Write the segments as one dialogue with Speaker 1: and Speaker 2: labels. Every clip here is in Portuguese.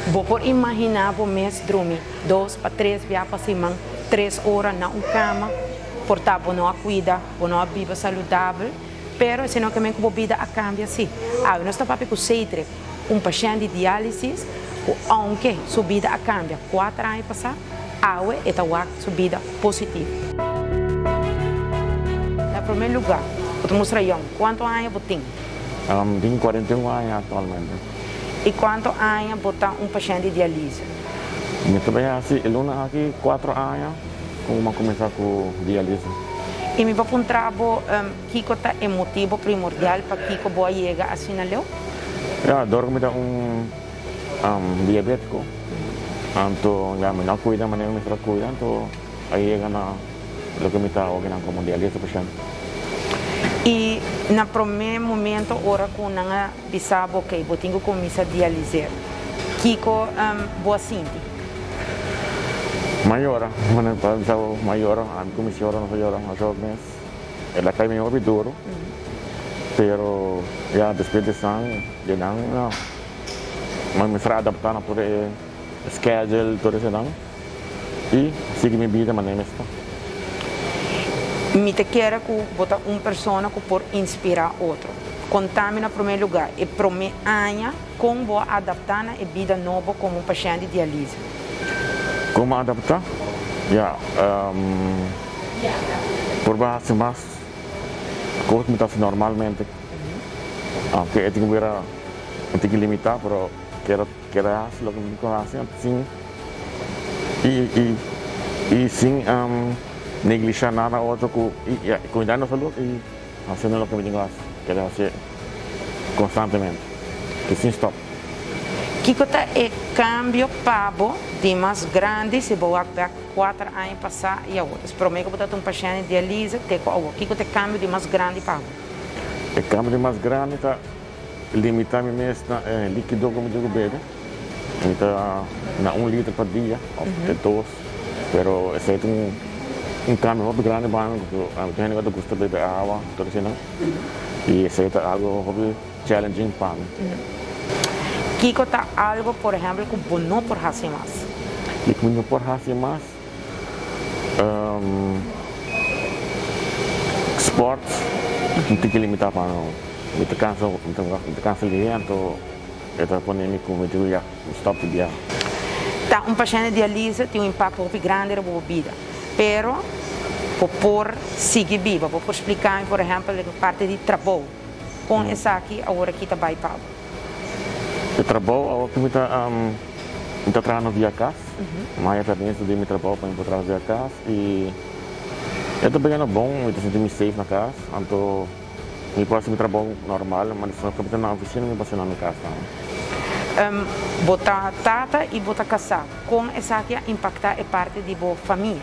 Speaker 1: Vou por imaginar o mês dormir 2 para 3 dias para cima, 3 horas na cama, portanto, não cuida, não vive saudável, mas se não que a vida a cambia sim. Nós estamos para considerar paciente de diálise, aunque sua vida a cambia 4 anos passar, está sua vida positiva. Em primeiro lugar, vou mostrar quantos anos você tem?
Speaker 2: Tenho 41 anos atualmente.
Speaker 1: E quantos anos você tem paciente de diálise?
Speaker 2: Eu trabalho aqui 4 anos, como começar com diálise.
Speaker 1: E me vou perguntar que é o motivo primordial para que você chegue assim na leu?
Speaker 2: Dormo diabético. Então, não cuida, mas não me cuida. Então, aí chega na lo que me está organizando como diálise paciente.
Speaker 1: E no primeiro momento, ora que não sabe que você tem que começar a dialisar, que você sente?
Speaker 2: Maior, maior, a comissão não foi hora, mas ela cai meio duro, pero já depois de sangue, já não, mas me será adaptar na por schedule todo isso não, e sigo minha vida mas nem está.
Speaker 1: Me te quero que botar pessoa que por inspirar outro. Contame no primeiro lugar, e primeiro ano, como vou adaptar na vida nova como paciente de diálise?
Speaker 2: Como adaptar? Por base mais, como me está normalmente, aunque eu tenho que limitar, pero quero fazer o que me conhece, sim, e sim negligenciar nada outro, cuidando da saúde e fazendo o que me conhece, quero fazer constantemente, que sim stop.
Speaker 1: Que é cambio pago de mais grande se vou ver 4 anos passar e a outras. Para mim, que botar paciente de diálise, que é cambio de mais grande pago?
Speaker 2: O cambio de mais grande está limitar me mês na líquido como eu bebo. Então, na 1 litro por dia, ou até 2. Pero esse é cambio muito grande, porque a gente não gosta de beber água, tudo assim, não? E esse é algo muito challenging para mim.
Speaker 1: Que está algo, por exemplo, que você não pode fazer mais?
Speaker 2: Que não pode fazer mais? Esportes, não tem que limitar para não. Me cansa ligar, então eu ponho como eu digo, stop de dia.
Speaker 1: Tá, paciente de diálise tem impacto muito grande na sua vida, pero por seguir viva, por explicar, por exemplo, a parte de trabalho, com essa aqui, agora aqui está bem pago.
Speaker 2: Eu trabalho, eu estou trabalhando via casa, mas eu também estudei meu trabalho para encontrar via casa e eu estou pegando bom, eu estou sentindo safe na casa, então eu posso trabalho normal, mas se eu estou na oficina, eu posso ir na minha casa.
Speaker 1: Botar tata e botar casar, como essa aqui impacta a parte de boa família?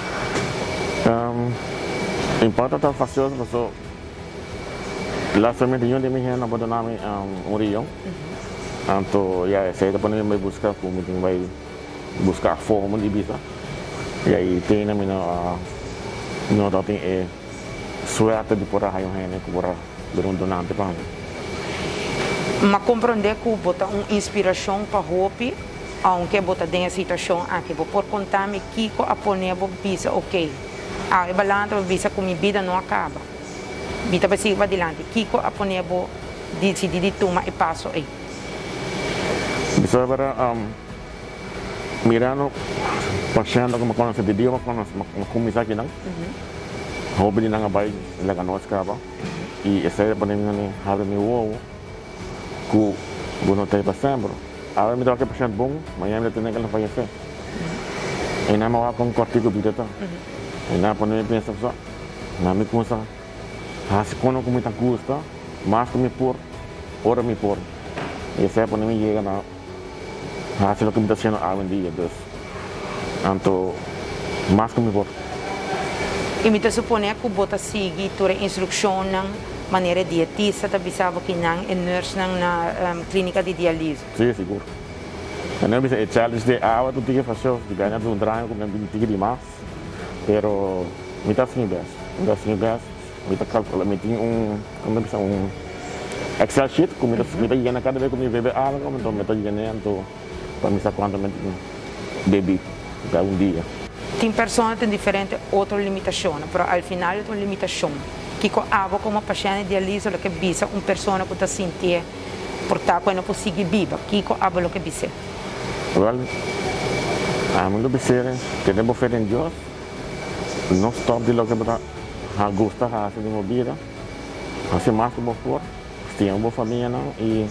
Speaker 2: Impacta está fácil, porque lá somente eu de minha na abandonar Rio. Então, saya depois vai buscar como vai buscar forma de bisa. E aí tem na minha não tem suerte de por aí né que por donante para.
Speaker 1: Mas compreender que botar inspiração para hope, aunque botar dentro da situação aqui, vou por contar-me que a poner bisa ok. É balante bisa que minha vida não acaba. Vida vai seguir adiante. Que a poner decidir tomar e passo aí.
Speaker 2: Bisa para mirando paciente como quando se dedica quando começar aqui não. Hobby não vai legal nós acaba. E essa é para mim have me wow. Que não tem para sempre. Agora me dá que paciente bom, mas eu tenho que não vai ser. E não mau com cortico vida tá. E não para mim pensa só. Não me custa. Se quando como está custa, mais que me por, ora me por. E essa é para mim chega na hasil lo que me está haciendo hoy en día, entonces, tanto más que me por.
Speaker 1: E me supone que você sigue toda a instrução na maneira dietista, tá bisava que não é nurse na clínica de diálise.
Speaker 2: Sim, seguro. Não é challenge de água, tu tem que fazer, tu ganha um treino com um tigre de mais, pero me está assim bem, me está calculando, me tem como é Excel sheet, como me está ganhando cada vez que me bebe água, então me está ganhando para mim quando eu bebi para um dia.
Speaker 1: Tem pessoas que têm diferentes outras limitações, mas ao final é uma limitação. Que como paciente dialisa que bisa uma pessoa que está sentindo portar quando consegue viver, que o que bisa.
Speaker 2: Well, muito bem, queremos fé em Deus, não stop de lo que gusta fazer de uma vida, fazer mais como for, ter uma boa família e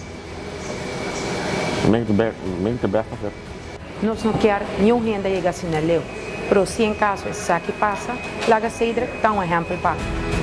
Speaker 2: make the best of it.
Speaker 1: Nós não queremos nenhum renda chegar assim na leu, mas se em caso essa que passa, lá a Cedra dá um exemplo para.